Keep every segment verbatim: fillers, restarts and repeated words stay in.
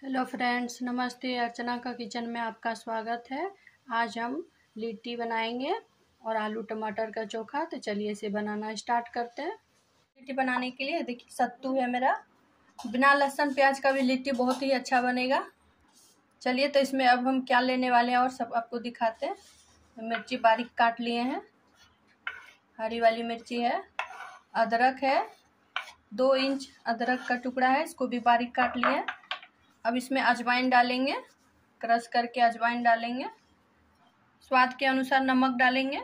Hello friends, नमस्ते। अर्चना का kitchen में आपका स्वागत है। आज हम लिट्टी बनाएंगे और आलू टमाटर का चोखा। तो चलिए इसे बनाना स्टार्ट करते हैं। लिट्टी बनाने के लिए देखिए सत्तू है मेरा। बिना लहसुन प्याज का भी लिट्टी बहुत ही अच्छा बनेगा। चलिए तो इसमें अब हम क्या लेने वाले हैं और सब आपको दिखाते हैं। तो मिर्ची बारीक काट लिए हैं, हरी वाली मिर्ची है, अदरक है, दो इंच अदरक का टुकड़ा है, इसको भी बारीक काट लिए हैं। अब इसमें अजवाइन डालेंगे, क्रश करके अजवाइन डालेंगे। स्वाद के अनुसार नमक डालेंगे।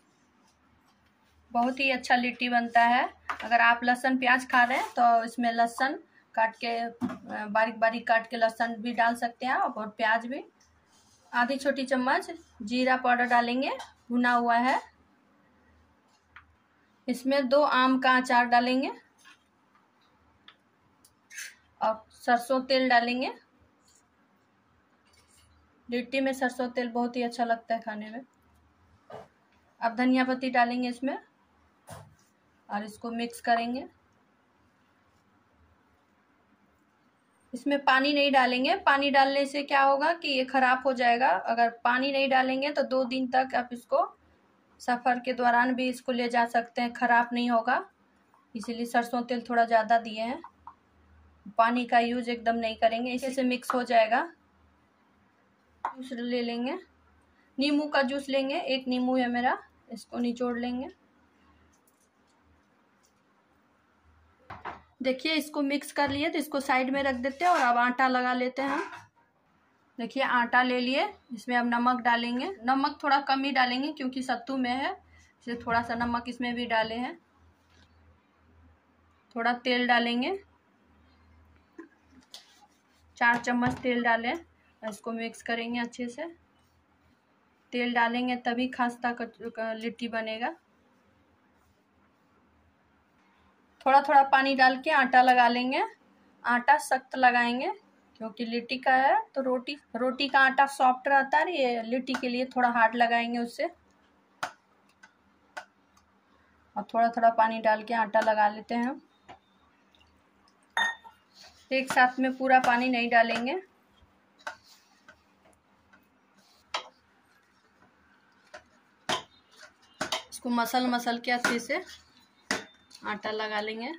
बहुत ही अच्छा लिट्टी बनता है। अगर आप लहसुन प्याज खा रहे हैं तो इसमें लहसुन काट के बारीक बारीक काट के लहसुन भी डाल सकते हैं आप, और प्याज भी। आधी छोटी चम्मच जीरा पाउडर डालेंगे, भुना हुआ है। इसमें दो आम का अचार डालेंगे और सरसों तेल डालेंगे। लिट्टी में सरसों तेल बहुत ही अच्छा लगता है खाने में। अब धनिया पत्ती डालेंगे इसमें और इसको मिक्स करेंगे। इसमें पानी नहीं डालेंगे। पानी डालने से क्या होगा कि ये खराब हो जाएगा। अगर पानी नहीं डालेंगे तो दो दिन तक आप इसको सफ़र के दौरान भी इसको ले जा सकते हैं, खराब नहीं होगा। इसीलिए सरसों तेल थोड़ा ज़्यादा दिए हैं। पानी का यूज एकदम नहीं करेंगे, इसी से मिक्स हो जाएगा। जूस ले लेंगे, नींबू का जूस लेंगे। एक नींबू है मेरा, इसको निचोड़ लेंगे। देखिए इसको मिक्स कर लिए तो इसको साइड में रख देते हैं और अब आटा लगा लेते हैं। देखिए आटा ले लिए, इसमें अब नमक डालेंगे। नमक थोड़ा कम ही डालेंगे क्योंकि सत्तू में है, इसलिए थोड़ा सा नमक इसमें भी डाले हैं। थोड़ा तेल डालेंगे, चार चम्मच तेल डालें। इसको मिक्स करेंगे अच्छे से। तेल डालेंगे तभी खस्ता लिट्टी बनेगा। थोड़ा थोड़ा पानी डाल के आटा लगा लेंगे। आटा सख्त लगाएंगे क्योंकि लिट्टी का है तो रोटी रोटी का आटा सॉफ्ट रहता है। ये लिट्टी के लिए थोड़ा हार्ड लगाएंगे उससे। और थोड़ा थोड़ा पानी डाल के आटा लगा लेते हैं। एक साथ में पूरा पानी नहीं डालेंगे। इसको मसल मसल के अच्छे से आटा लगा लेंगे।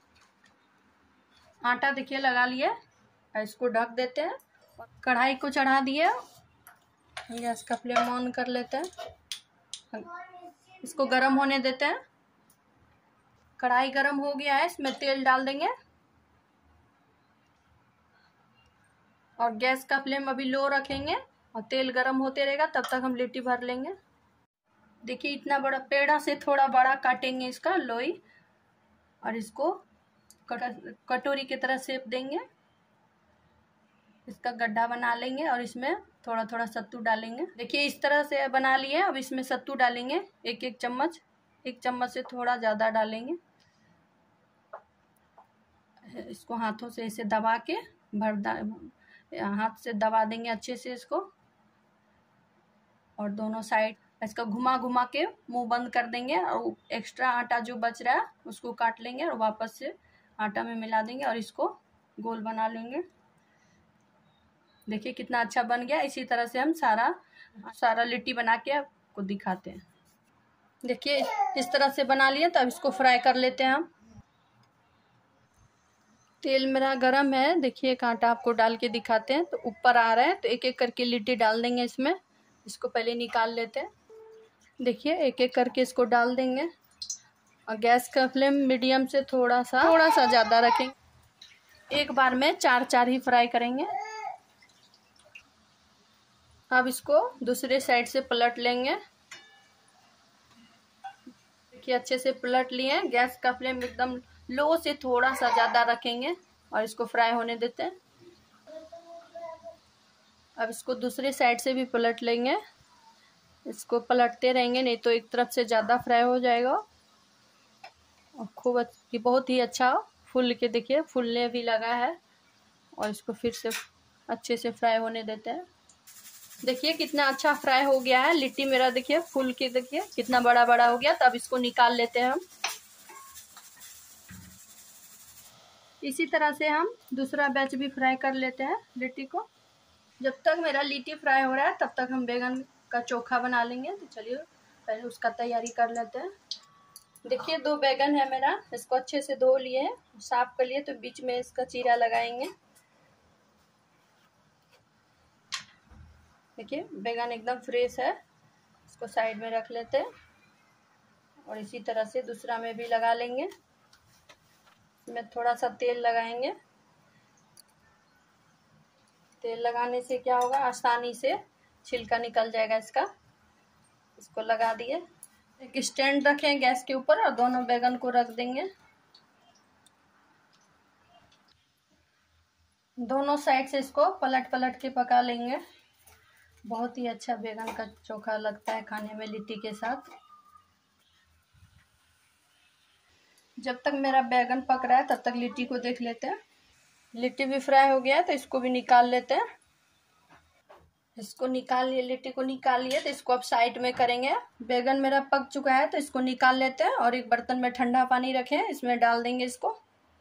आटा देखिए लगा लिए। इसको ढक देते हैं। कढ़ाई को चढ़ा दिए, गैस का फ्लेम ऑन कर लेते हैं। इसको गरम होने देते हैं। कढ़ाई गरम हो गया है, इसमें तेल डाल देंगे और गैस का फ्लेम अभी लो रखेंगे और तेल गरम होते रहेगा। तब तक हम लिट्टी भर लेंगे। देखिए इतना बड़ा पेड़ा से थोड़ा बड़ा काटेंगे इसका लोई, और इसको कटोरी की तरह शेप देंगे। इसका गड्ढा बना लेंगे और इसमें थोड़ा थोड़ा सत्तू डालेंगे। देखिए इस तरह से बना लिए। अब इसमें सत्तू डालेंगे, एक एक चम्मच। एक चम्मच से थोड़ा ज़्यादा डालेंगे। इसको हाथों से इसे दबा के भर हाथ से दबा देंगे अच्छे से इसको, और दोनों साइड इसका घुमा घुमा के मुंह बंद कर देंगे। और एक्स्ट्रा आटा जो बच रहा है उसको काट लेंगे और वापस से आटा में मिला देंगे और इसको गोल बना लेंगे। देखिए कितना अच्छा बन गया। इसी तरह से हम सारा सारा लिट्टी बना के आपको दिखाते हैं। देखिए इस तरह से बना लिए। तो अब इसको फ्राई कर लेते हैं हम। तेल मेरा गरम है। देखिए कांटा आपको डाल के दिखाते हैं। तो ऊपर आ रहा है तो एक एक करके लिट्टी डाल देंगे इसमें। इसको पहले निकाल लेते हैं। देखिए एक एक करके इसको डाल देंगे और गैस का फ्लेम मीडियम से थोड़ा सा थोड़ा सा ज़्यादा रखेंगे। एक बार में चार चार ही फ्राई करेंगे। अब इसको दूसरे साइड से पलट लेंगे। देखिए अच्छे से पलट लिए। गैस का फ्लेम एकदम लो से थोड़ा सा ज़्यादा रखेंगे और इसको फ्राई होने देते हैं। अब इसको दूसरे साइड से भी पलट लेंगे। इसको पलटते रहेंगे, नहीं तो एक तरफ से ज़्यादा फ्राई हो जाएगा। और खूब अच्छी बहुत ही अच्छा फूल के देखिए फूलने भी लगा है। और इसको फिर से अच्छे से फ्राई होने देते हैं। देखिए कितना अच्छा फ्राई हो गया है लिट्टी मेरा। देखिए फूल के देखिए कितना बड़ा बड़ा हो गया। तो अब इसको निकाल लेते हैं हम। इसी तरह से हम दूसरा बैच भी फ्राई कर लेते हैं लिट्टी को। जब तक मेरा लिट्टी फ्राई हो रहा है तब तक हम बैगन का चोखा बना लेंगे। तो चलिए पहले उसका तैयारी कर लेते हैं। देखिए दो बैगन है मेरा, इसको अच्छे से धो लिए, साफ कर लिए, तो बीच में इसका चीरा लगाएंगे। देखिए बैगन एकदम फ्रेश है, इसको साइड में रख लेते हैं। और इसी तरह से दूसरा में भी लगा लेंगे। इसमें थोड़ा सा तेल लगाएंगे। तेल लगाने से क्या होगा, आसानी से छिलका निकल जाएगा इसका। इसको लगा दिए। एक स्टैंड रखें गैस के ऊपर और दोनों बैगन को रख देंगे। दोनों साइड से इसको पलट पलट के पका लेंगे। बहुत ही अच्छा बैगन का चोखा लगता है खाने में लिट्टी के साथ। जब तक मेरा बैगन पक रहा है तब तक लिट्टी को देख लेते हैं। लिट्टी भी फ्राई हो गया है तो इसको भी निकाल लेते हैं। इसको निकाल लिए, लिट्टी को निकाल लिए, तो इसको अब साइड में करेंगे। बैगन मेरा पक चुका है तो इसको निकाल लेते हैं और एक बर्तन में ठंडा पानी रखें, इसमें डाल देंगे इसको।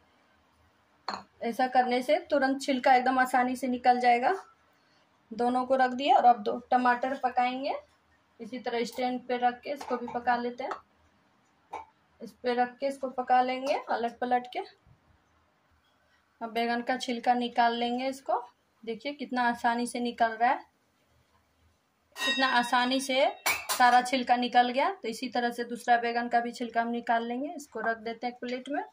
ऐसा करने से तुरंत छिलका एकदम आसानी से निकल जाएगा। दोनों को रख दिए और अब दो टमाटर पकाएंगे। इसी तरह स्टैंड पे रख के इसको भी पका लेते हैं। इस पे रख के इसको पका लेंगे अलट पलट के। अब बैगन का छिलका निकाल लेंगे इसको। देखिए कितना आसानी से निकल रहा है, कितना आसानी से सारा छिलका निकल गया। तो इसी तरह से दूसरा बैगन का भी छिलका हम निकाल लेंगे। इसको रख देते हैं एक प्लेट में।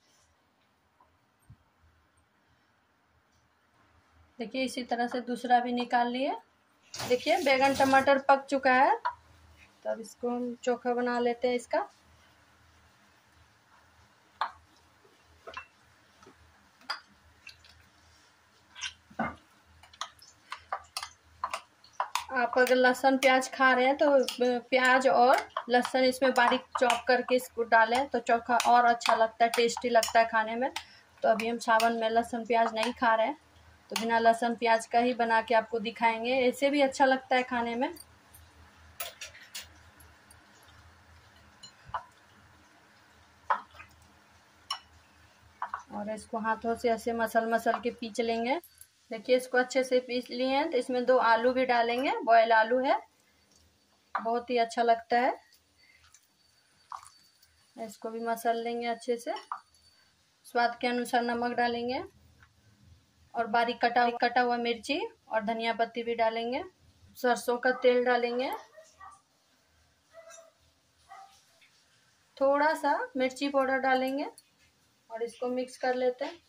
देखिए इसी तरह से दूसरा भी निकाल लिए। देखिए बैगन टमाटर पक चुका है, तो अब इसको हम चोखा बना लेते हैं इसका। आप अगर लहसुन प्याज खा रहे हैं तो प्याज और लहसुन इसमें बारीक चॉप करके इसको डालें तो चोखा और अच्छा लगता है, टेस्टी लगता है खाने में। तो अभी हम सावन में लहसुन प्याज नहीं खा रहे हैं, तो बिना लहसुन प्याज का ही बना के आपको दिखाएंगे। ऐसे भी अच्छा लगता है खाने में। और इसको हाथों से ऐसे मसल मसल के पीस लेंगे। देखिए इसको अच्छे से पीस लिए हैं। तो इसमें दो आलू भी डालेंगे, बॉयल आलू है, बहुत ही अच्छा लगता है। इसको भी मसल लेंगे अच्छे से। स्वाद के अनुसार नमक डालेंगे और बारीक कटा कटा हुआ मिर्ची और धनिया पत्ती भी डालेंगे। सरसों का तेल डालेंगे, थोड़ा सा मिर्ची पाउडर डालेंगे और इसको मिक्स कर लेते हैं।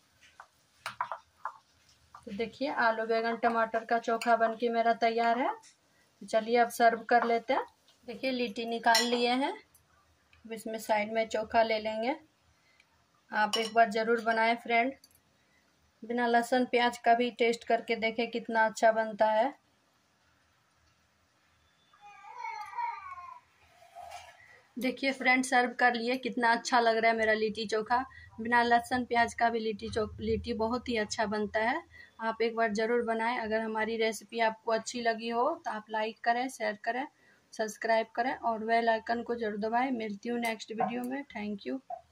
तो देखिए आलू बैगन टमाटर का चोखा बनके मेरा तैयार है। तो चलिए अब सर्व कर लेते हैं। देखिए लिट्टी निकाल लिए हैं, अब इसमें साइड में चोखा ले लेंगे। आप एक बार ज़रूर बनाएं फ्रेंड, बिना लहसुन प्याज का भी टेस्ट करके देखें कितना अच्छा बनता है। देखिए फ्रेंड सर्व कर लिए, कितना अच्छा लग रहा है मेरा लिट्टी चोखा। बिना लहसुन प्याज का भी लिट्टी चो लिट्टी बहुत ही अच्छा बनता है। आप एक बार ज़रूर बनाएं। अगर हमारी रेसिपी आपको अच्छी लगी हो तो आप लाइक करें, शेयर करें, सब्सक्राइब करें और बेल आइकन को जरूर दबाएं। मिलती हूँ नेक्स्ट वीडियो में। Thank you.